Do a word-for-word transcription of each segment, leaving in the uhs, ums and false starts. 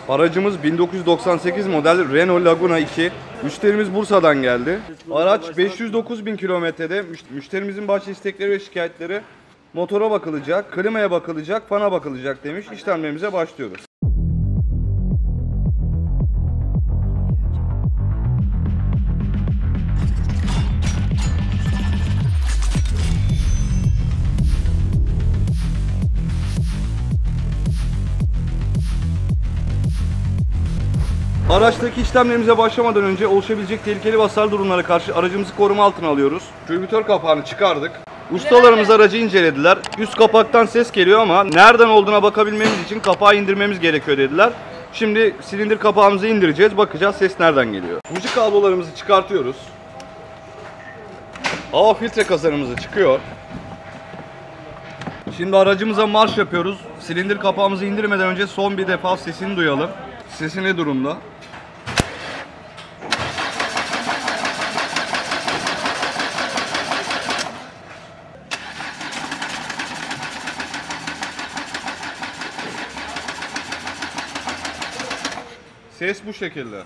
Aracımız bin dokuz yüz doksan sekiz model Renault Laguna iki. Müşterimiz Bursa'dan geldi. Araç beş yüz dokuz bin kilometrede. Müşterimizin başta istekleri ve şikayetleri: motora bakılacak, klimaya bakılacak, fana bakılacak demiş. İşlemlerimize başlıyoruz. Araçtaki işlemlerimize başlamadan önce oluşabilecek tehlikeli ve hasar durumlara karşı aracımızı koruma altına alıyoruz. Tribütör kapağını çıkardık. Ustalarımız aracı incelediler. Üst kapaktan ses geliyor ama nereden olduğuna bakabilmemiz için kapağı indirmemiz gerekiyor dediler. Şimdi silindir kapağımızı indireceğiz. Bakacağız ses nereden geliyor. Buji kablolarımızı çıkartıyoruz. Hava filtre kazanımızı çıkıyor. Şimdi aracımıza marş yapıyoruz. Silindir kapağımızı indirmeden önce son bir defa sesini duyalım. Sesi ne durumda? Ses bu şekilde.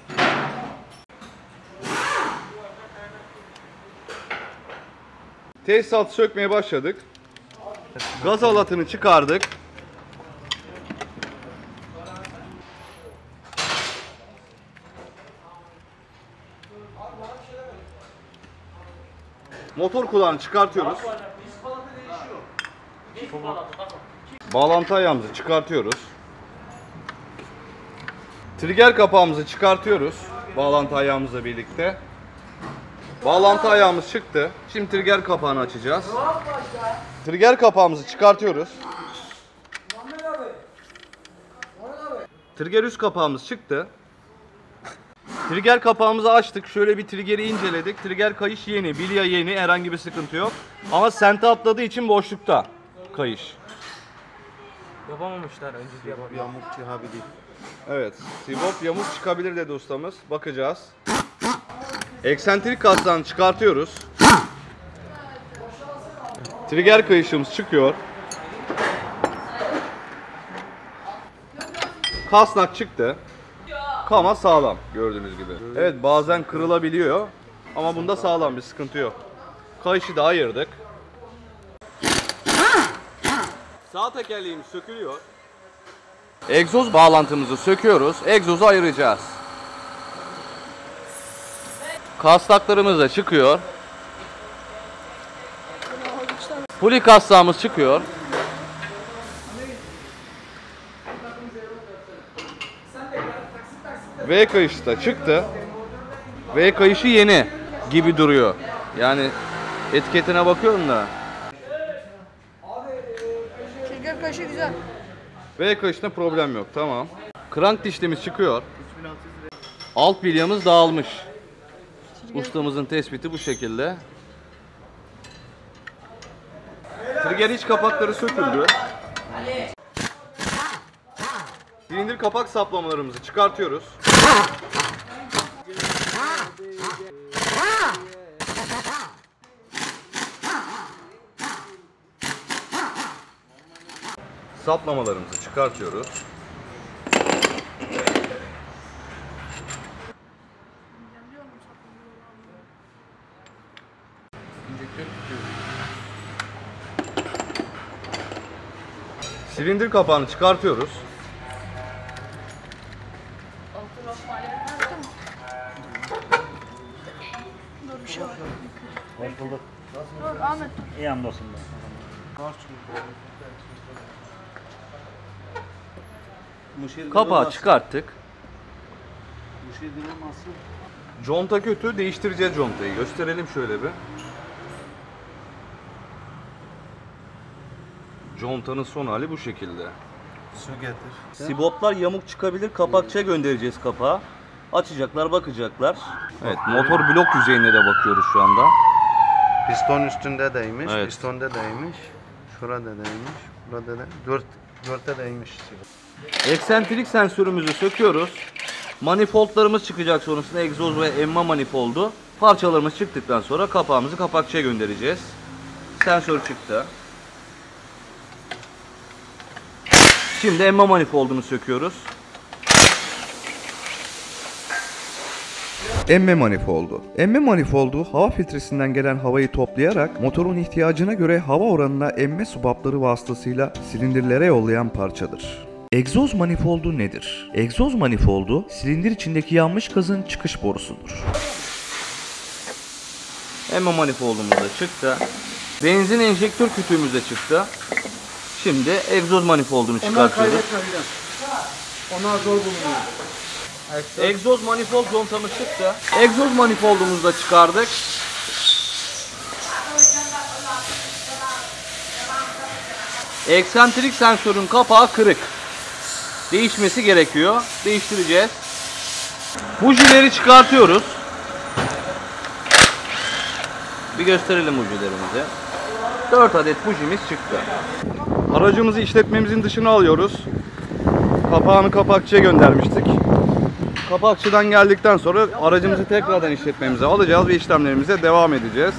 Tesisatı sökmeye başladık. Gaz halatını çıkardık. Motor kulağını çıkartıyoruz. Bağlantı ayağımızı çıkartıyoruz. Trigger kapağımızı çıkartıyoruz. Bağlantı ayağımızla birlikte. Bağlantı ayağımız çıktı. Şimdi trigger kapağını açacağız. Trigger kapağımızı çıkartıyoruz. Trigger üst kapağımız çıktı. Trigger kapağımızı açtık. Şöyle bir trigger'i inceledik. Trigger kayış yeni, bilya yeni, herhangi bir sıkıntı yok. Ama sente atladığı için boşlukta kayış. Yapamamışlar önce yapabilir. Yamuk çıkabilir. Evet, sibop yamuk çıkabilir dedi ustamız. Bakacağız. Eksentrik kaslarını çıkartıyoruz. Trigger kayışımız çıkıyor. Kasnak çıktı. Kama sağlam gördüğünüz gibi. Evet, bazen kırılabiliyor ama bunda sağlam, bir sıkıntı yok. Kayışı da ayırdık. Sağ tekerleğimiz sökülüyor. Egzoz bağlantımızı söküyoruz. Egzozu ayıracağız. Kasnaklarımız da çıkıyor. Puli kasnağımız çıkıyor. V kayışı da çıktı. V kayışı yeni gibi duruyor. Yani etiketine bakıyorum da. Trigger kayışı güzel. V kayışında problem yok, tamam. Krank dişlimiz çıkıyor. Alt bilyamız dağılmış. Ustamızın tespiti bu şekilde. Trigger iç kapakları söküldü. Silindir kapak saplamalarımızı çıkartıyoruz. Saplamalarımızı çıkartıyoruz. Silindir kapağını çıkartıyoruz. Dur bir şey var. Hoş bulduk. Dur Ahmet. İyi hamdolsun. Kapağı çıkarttık. Müşir dilemezsin. Conta kötü, değiştireceğiz contayı. Gösterelim şöyle bir. Contanın son hali bu şekilde. Su getir. Siboplar yamuk çıkabilir. Kapakçıya göndereceğiz kapağı. Açacaklar, bakacaklar. Evet, motor blok yüzeyine de bakıyoruz şu anda. Piston üstünde değmiş, Evet. pistonda değmiş. Şurada değmiş, burada da dört dörtte değmiş. Eksentrik sensörümüzü söküyoruz. Manifoldlarımız çıkacak sonrasında, egzoz ve emma manifoldu. Parçalarımız çıktıktan sonra kapağımızı kapakçıya göndereceğiz. Sensör çıktı. Şimdi emma manifoldunu söküyoruz. Emme manifoldu. Emme manifoldu hava filtresinden gelen havayı toplayarak motorun ihtiyacına göre hava oranına emme subapları vasıtasıyla silindirlere yollayan parçadır. Egzoz manifoldu nedir? Egzoz manifoldu silindir içindeki yanmış gazın çıkış borusudur. Emme manifoldumuz da çıktı. Benzin enjektör kütüğümüz de çıktı. Şimdi egzoz manifoldunu çıkartıyoruz. Onlar zor bulunuyor. Egzoz manifold contamız çıktı. Egzoz manifoldumuzu da çıkardık. Eksantrik sensörün kapağı kırık. Değişmesi gerekiyor. Değiştireceğiz. Bujileri çıkartıyoruz. Bir gösterelim bujilerimizi. dört adet bujimiz çıktı. Aracımızı işletmemizin dışına alıyoruz. Kapağını kapakçıya göndermiştik. Kapakçıdan geldikten sonra aracımızı tekrardan işletmemize alacağız ve işlemlerimize devam edeceğiz.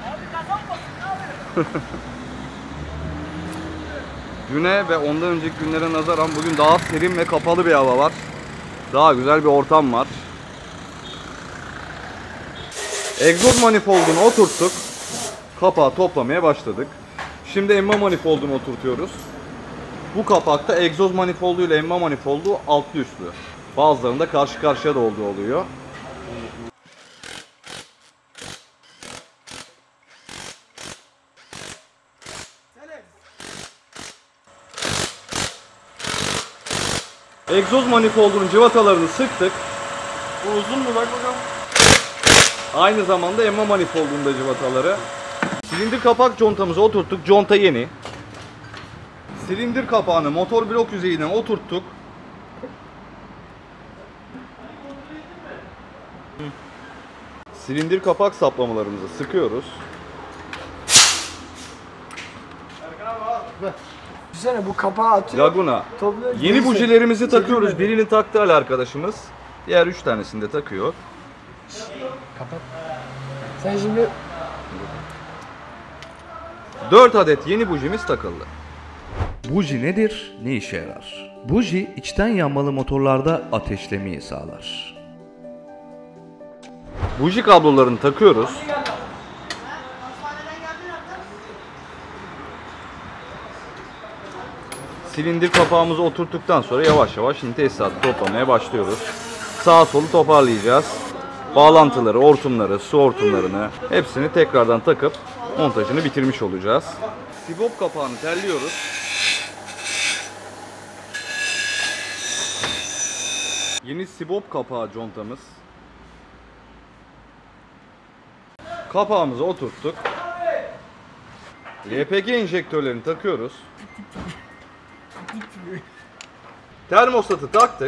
Düne ve ondan önceki günlere nazaran bugün daha serin ve kapalı bir hava var. Daha güzel bir ortam var. Egzoz manifoldunu oturttuk. Kapağı toplamaya başladık. Şimdi emme manifoldunu oturtuyoruz. Bu kapakta egzoz manifoldu ile emme manifoldu altlı üstlü. Bazılarında karşı karşıya da olduğu oluyor. Egzoz manifoldunun cıvatalarını sıktık. Bu uzun mu bak bakalım. Aynı zamanda emme manifoldunun da cıvataları. Silindir kapak contamızı oturttuk. Conta yeni. Silindir kapağını motor blok yüzeyine oturttuk. Silindir kapak saplamalarımızı sıkıyoruz. Düşünsene bu kapağı atıyor. Laguna. Topluyor, Yeni neyse. bujilerimizi takıyoruz. Çekilmedi. Birini taktı Ali arkadaşımız. Diğer üç tanesini de takıyor. Kapat. Sen şimdi dört adet yeni bujimiz takıldı. Buji nedir? Ne işe yarar? Buji içten yanmalı motorlarda ateşlemeyi sağlar. Buji kablolarını takıyoruz. Silindir kapağımızı oturttuktan sonra yavaş yavaş şimdi tesisatı toplamaya başlıyoruz. Sağa solu toparlayacağız. Bağlantıları, hortumları, su hortumlarını hepsini tekrardan takıp montajını bitirmiş olacağız. Sibop kapağını terliyoruz. Yeni sibop kapağı contamız. Kapağımızı oturttuk. L P G enjektörlerini takıyoruz. Termostatı taktık.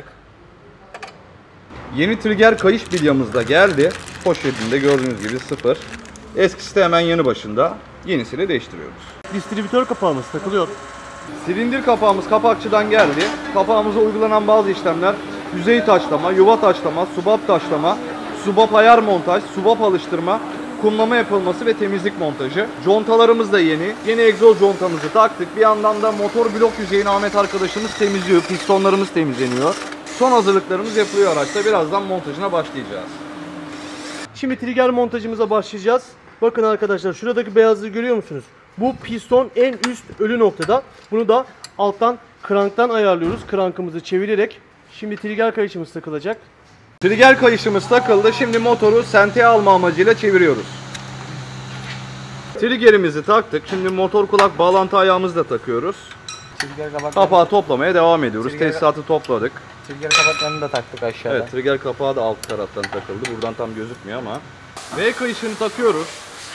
Yeni trigger kayış bilyamız da geldi. Poşetinde gördüğünüz gibi sıfır. Eskisi de hemen yanı başında. Yenisini değiştiriyoruz. Distribütör kapağımız takılıyor. Silindir kapağımız kapakçıdan geldi. Kapağımıza uygulanan bazı işlemler yüzey taşlama, yuva taşlama, subap taşlama, subap ayar montaj, subap alıştırma, kumlama yapılması ve temizlik montajı. Contalarımız da yeni. Yeni egzoz contamızı taktık. Bir yandan da motor blok yüzeyini Ahmet arkadaşımız temizliyor. Pistonlarımız temizleniyor. Son hazırlıklarımız yapılıyor araçta. Birazdan montajına başlayacağız. Şimdi trigger montajımıza başlayacağız. Bakın arkadaşlar şuradaki beyazlığı görüyor musunuz? Bu piston en üst ölü noktada. Bunu da alttan kranktan ayarlıyoruz. Krankımızı çevirerek. Şimdi trigger kayışımız takılacak. Trigger kayışımız takıldı. Şimdi motoru senteye alma amacıyla çeviriyoruz. Triggerimizi taktık. Şimdi motor kulak bağlantı ayağımızı da takıyoruz. trigger kapak. Kapağı toplamaya devam ediyoruz. Trigger- Tesisatı topladık. Trigger kapaklarını da taktık aşağıda. Evet, trigger kapağı da alt taraftan takıldı. Buradan tam gözükmüyor ama. V kayışını takıyoruz.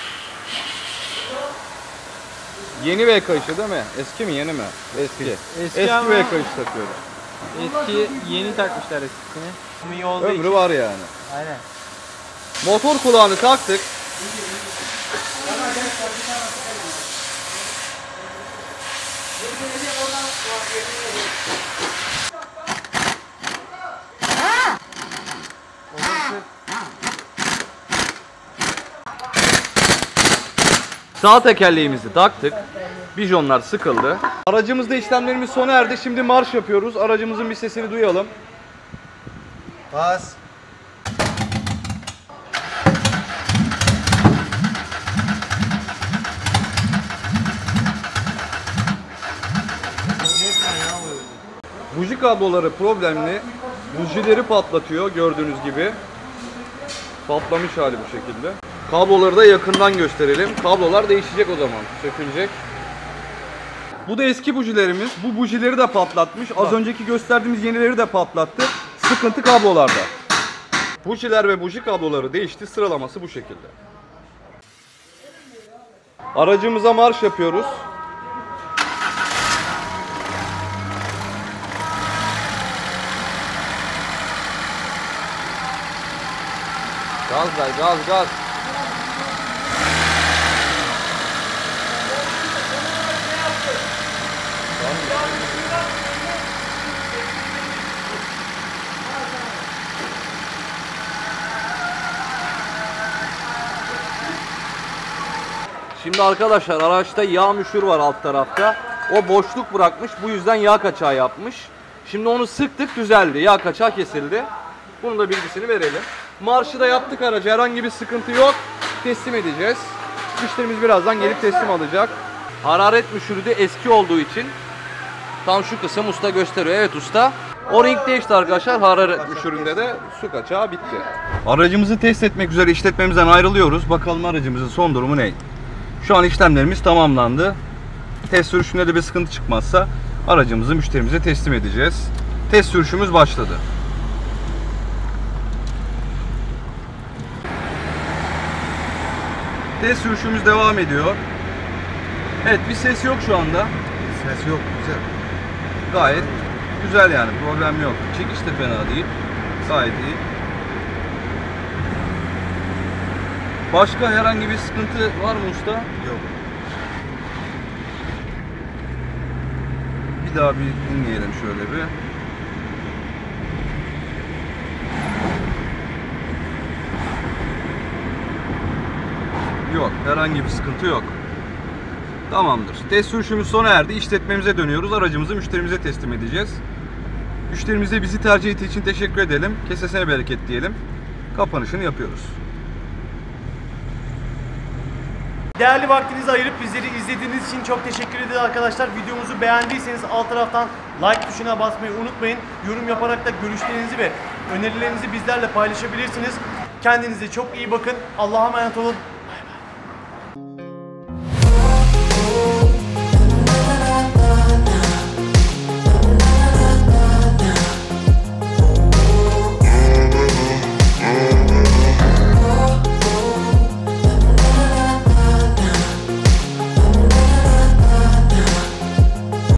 Yeni V kayışı değil mi? Eski mi, yeni mi? Eski. Eski Eski ama- V kayışı takıyoruz. Eski yeni takmışlar eskisini. İyi oldu. Ömrü var yani. Aynen. Motor kulağını taktık. Sağ tekerleğimizi taktık. Bijonlar sıkıldı. Aracımızda işlemlerimiz sona erdi. Şimdi marş yapıyoruz. Aracımızın bir sesini duyalım. Bas. Buji kabloları problemli. Bujileri patlatıyor gördüğünüz gibi. Patlamış hali bu şekilde. Kabloları da yakından gösterelim. Kablolar değişecek o zaman. Sökülecek. Bu da eski bujilerimiz. Bu bujileri de patlatmış. Az önceki gösterdiğimiz yenileri de patlattı. Sıkıntı kablolarda. Bujiler ve buji kabloları değişti. Sıralaması bu şekilde. Aracımıza marş yapıyoruz. Gaz ver, gaz, gaz. Şimdi arkadaşlar araçta yağ müşür var alt tarafta. O boşluk bırakmış. Bu yüzden yağ kaçağı yapmış. Şimdi onu sıktık, düzeldi. Yağ kaçağı kesildi. Bunun da bilgisini verelim. Marşı da yaptık araca. Herhangi bir sıkıntı yok. Teslim edeceğiz. Müşterimiz birazdan gelip teslim alacak. Hararet müşürü de eski olduğu için tam şu kısım usta gösteriyor. Evet usta. O ring değişti arkadaşlar. Hararet müşüründe de su kaçağı bitti. Aracımızı test etmek üzere işletmemizden ayrılıyoruz. Bakalım aracımızın son durumu ne? Şu an işlemlerimiz tamamlandı. Test sürüşünde de bir sıkıntı çıkmazsa aracımızı müşterimize teslim edeceğiz. Test sürüşümüz başladı. Test sürüşümüz devam ediyor. Evet, bir ses yok şu anda. Ses yok, güzel. Gayet güzel yani, problem yok. Çekiş de fena değil. Gayet iyi. Başka herhangi bir sıkıntı var mı usta? Yok. Bir daha bir dinleyelim şöyle bir. Yok, herhangi bir sıkıntı yok. Tamamdır. Test sürüşümüz sona erdi. İşletmemize dönüyoruz. Aracımızı müşterimize teslim edeceğiz. Müşterimize bizi tercih ettiği için teşekkür edelim. Kesesine bereket diyelim. Kapanışını yapıyoruz. Değerli vaktinizi ayırıp bizleri izlediğiniz için çok teşekkür ederiz arkadaşlar. Videomuzu beğendiyseniz alt taraftan like tuşuna basmayı unutmayın. Yorum yaparak da görüşlerinizi ve önerilerinizi bizlerle paylaşabilirsiniz. Kendinize çok iyi bakın. Allah'a emanet olun.